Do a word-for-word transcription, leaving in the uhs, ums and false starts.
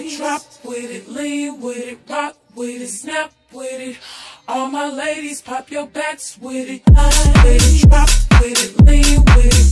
it, drop with it, lean with it, rock with it, snap with it. All my ladies, pop your backs with it, with it, drop with it, lean with it.